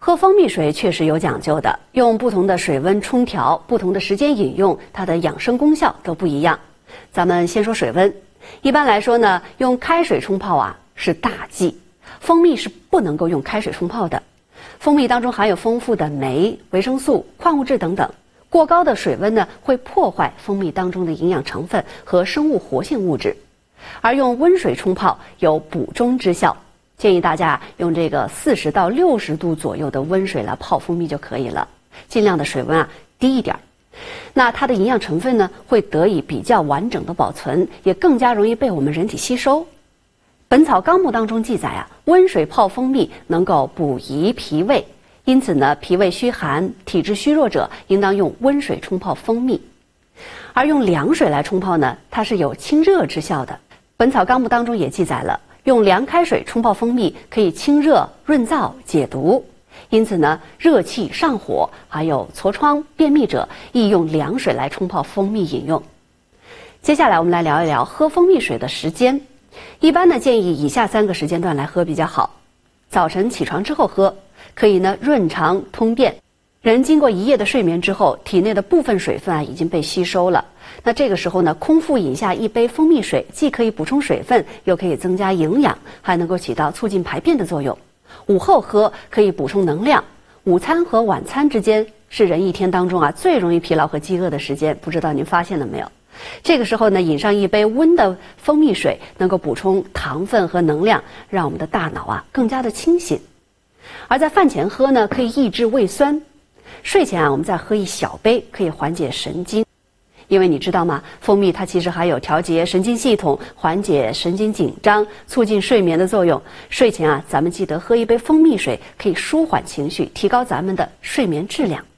喝蜂蜜水确实有讲究的，用不同的水温冲调，不同的时间饮用，它的养生功效都不一样。咱们先说水温，一般来说呢，用开水冲泡是大忌，蜂蜜是不能够用开水冲泡的。蜂蜜当中含有丰富的酶、维生素、矿物质等等，过高的水温呢会破坏蜂蜜当中的营养成分和生物活性物质，而用温水冲泡有补中之效。建议大家用这个40到60度左右的温水来泡蜂蜜就可以了，尽量的水温低一点。那它的营养成分呢会得以比较完整的保存，也更加容易被我们人体吸收。本草纲目当中记载温水泡蜂蜜能够补益脾胃，因此呢，脾胃虚寒、体质虚弱者应当用温水冲泡蜂蜜。而用凉水来冲泡呢，它是有清热之效的。本草纲目当中也记载了，用凉开水冲泡蜂蜜可以清热、润燥、解毒。因此呢，热气上火还有痤疮、便秘者宜用凉水来冲泡蜂蜜饮用。接下来我们来聊一聊喝蜂蜜水的时间。一般呢，建议以下3个时间段来喝比较好。早晨起床之后喝，可以呢润肠通便。人经过一夜的睡眠之后，体内的部分水分已经被吸收了。那这个时候呢，空腹饮下1杯蜂蜜水，既可以补充水分，又可以增加营养，还能够起到促进排便的作用。午后喝可以补充能量。午餐和晚餐之间是人一天当中最容易疲劳和饥饿的时间，不知道您发现了没有？这个时候呢，饮上1杯温的蜂蜜水，能够补充糖分和能量，让我们的大脑更加的清醒。而在饭前喝呢，可以抑制胃酸。睡前我们再喝1小杯，可以缓解神经。因为你知道吗，蜂蜜它其实还有调节神经系统、缓解神经紧张、促进睡眠的作用。睡前咱们记得喝1杯蜂蜜水，可以舒缓情绪，提高咱们的睡眠质量。